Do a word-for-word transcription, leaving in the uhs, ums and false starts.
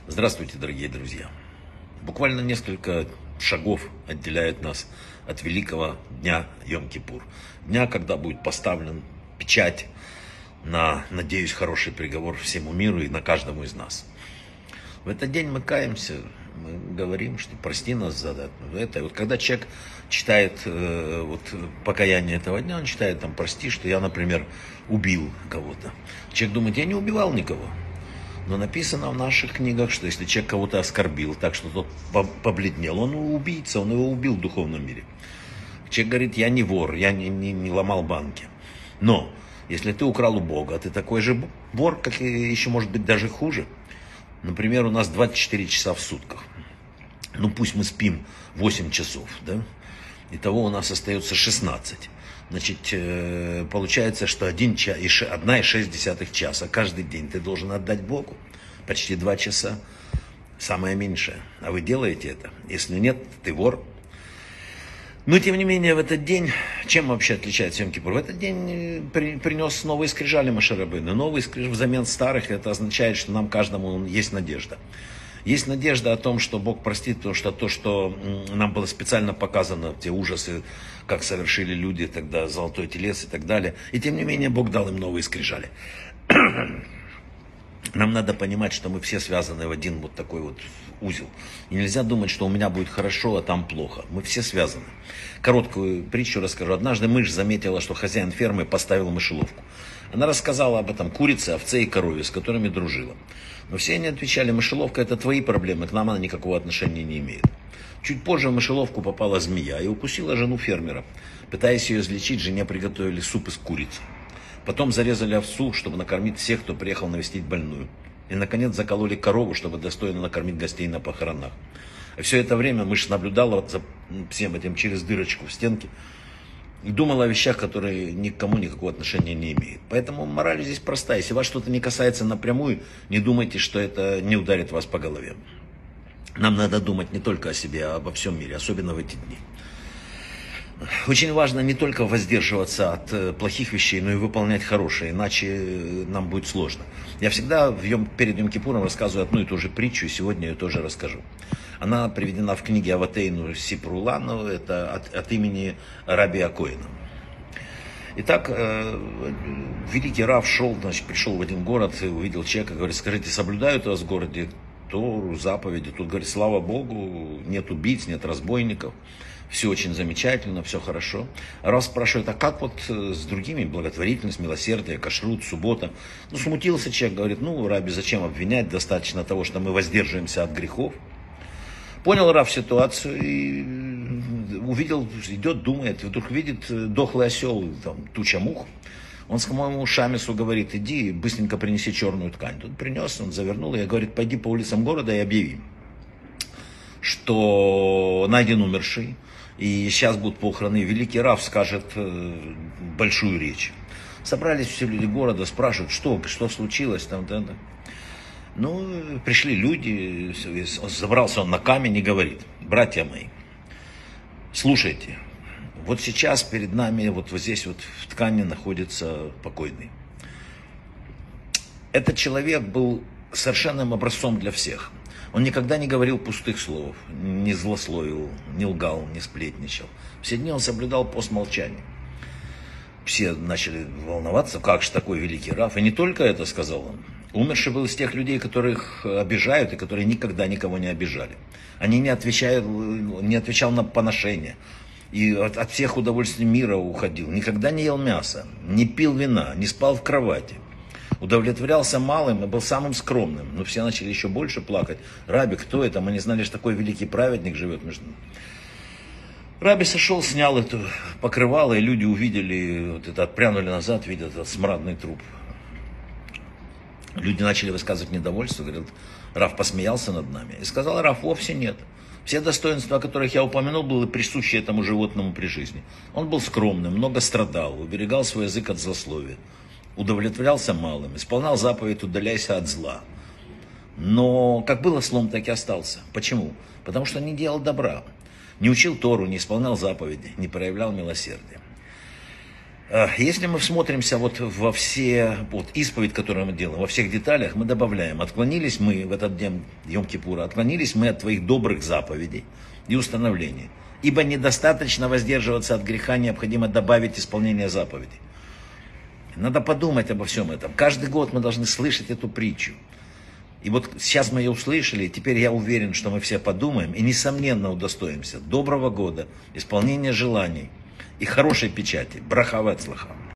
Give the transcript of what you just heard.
Здравствуйте, дорогие друзья! Буквально несколько шагов отделяет нас от великого дня Йом-Кипур. Дня, когда будет поставлен печать на, надеюсь, хороший приговор всему миру и на каждому из нас. В этот день мы каемся, мы говорим, что прости нас за это. И вот когда человек читает э, вот, покаяние этого дня, он читает там прости, что я, например, убил кого-то. Человек думает, я не убивал никого. Но написано в наших книгах, что если человек кого-то оскорбил, так что тот побледнел, он убийца, он его убил в духовном мире. Человек говорит, я не вор, я не, не, не ломал банки. Но если ты украл у Бога, ты такой же вор, как и еще может быть даже хуже. Например, у нас двадцать четыре часа в сутках. Ну пусть мы спим восемь часов, да? Итого у нас остается шестнадцать. Значит, получается, что один час, одна и шесть десятых часа каждый день ты должен отдать Богу. Почти два часа. Самое меньшее. А вы делаете это? Если нет, ты вор. Но, тем не менее, в этот день, чем вообще отличается Йом-Кипур? В этот день при, принес новые скрижали Моше Рабейну. Новые скрижали взамен старых. Это означает, что нам каждому есть надежда. Есть надежда о том, что Бог простит, потому что то, что нам было специально показано, те ужасы, как совершили люди тогда, золотой телец и так далее. И тем не менее, Бог дал им новые скрижали. Нам надо понимать, что мы все связаны в один вот такой вот узел. И нельзя думать, что у меня будет хорошо, а там плохо. Мы все связаны. Короткую притчу расскажу. Однажды мышь заметила, что хозяин фермы поставил мышеловку. Она рассказала об этом курице, овце и корове, с которыми дружила. Но все они отвечали, мышеловка это твои проблемы, к нам она никакого отношения не имеет. Чуть позже в мышеловку попала змея и укусила жену фермера. Пытаясь ее излечить, жене приготовили суп из курицы. Потом зарезали овцу, чтобы накормить всех, кто приехал навестить больную. И, наконец, закололи корову, чтобы достойно накормить гостей на похоронах. И все это время мышь наблюдала за всем этим через дырочку в стенке и думала о вещах, которые никому никакого отношения не имеют. Поэтому мораль здесь простая. Если вас что-то не касается напрямую, не думайте, что это не ударит вас по голове. Нам надо думать не только о себе, а обо всем мире, особенно в эти дни. Очень важно не только воздерживаться от плохих вещей, но и выполнять хорошие, иначе нам будет сложно. Я всегда в Йом, перед Йом-Кипуром рассказываю одну и ту же притчу, и сегодня ее тоже расскажу. Она приведена в книге Авотейну Сипрулану, это от, от имени Раби Акоина. Итак, э, великий Рав шел, значит, пришел в один город и увидел человека, говорит, скажите, соблюдают у вас в городе Тору, заповеди? Тут, говорит, слава Богу, нет убийц, нет разбойников. Все очень замечательно, все хорошо. Рав спрашивает, а как вот с другими, благотворительность, милосердие, кашрут, суббота? Ну, смутился человек, говорит, ну, Раби, зачем обвинять, достаточно того, что мы воздерживаемся от грехов. Понял Рав ситуацию и увидел, идет, думает, вдруг видит дохлый осел, там, туча мух. Он с моему Шамису говорит, иди, быстренько принеси черную ткань. Тут принес, он завернул, и говорит, пойди по улицам города и объяви, что найден умерший. И сейчас будут похороны. Великий Рав скажет э, большую речь. Собрались все люди города, спрашивают, что, что случилось. Там, там, там. Ну, пришли люди, забрался он на камень и говорит, братья мои, слушайте, вот сейчас перед нами, вот, вот здесь вот в ткани находится покойный. Этот человек был совершенным образцом для всех. Он никогда не говорил пустых слов, не злословил, не лгал, не сплетничал. Все дни он соблюдал пост молчания. Все начали волноваться, как же такой великий Рав. И не только это, сказал он. Умерший был из тех людей, которых обижают и которые никогда никого не обижали. Они не отвечают, не отвечал на поношение. И от, от всех удовольствий мира уходил. Никогда не ел мяса, не пил вина, не спал в кровати. Удовлетворялся малым и был самым скромным. Но все начали еще больше плакать. Раби, кто это? Мы не знали, что такой великий праведник живет между нами. Раби сошел, снял это покрывало, и люди увидели, вот это, отпрянули назад, видят этот смрадный труп. Люди начали высказывать недовольство. Говорят, Рав посмеялся над нами. И сказал Рав, вовсе нет. Все достоинства, о которых я упомянул, были присущи этому животному при жизни. Он был скромным, много страдал, уберегал свой язык от злословия. Удовлетворялся малым, исполнял заповедь «удаляйся от зла». Но как было слом, так и остался. Почему? Потому что не делал добра. Не учил Тору, не исполнял заповеди, не проявлял милосердия. Если мы всмотримся вот во все, вот исповедь, которую мы делаем, во всех деталях, мы добавляем: отклонились мы в этот день Йом-Кипура, отклонились мы от твоих добрых заповедей и установлений. Ибо недостаточно воздерживаться от греха, необходимо добавить исполнение заповедей. Надо подумать обо всем этом. Каждый год мы должны слышать эту притчу. И вот сейчас мы ее услышали, и теперь я уверен, что мы все подумаем и несомненно удостоимся доброго года, исполнения желаний и хорошей печати. Браха ве ацлаха.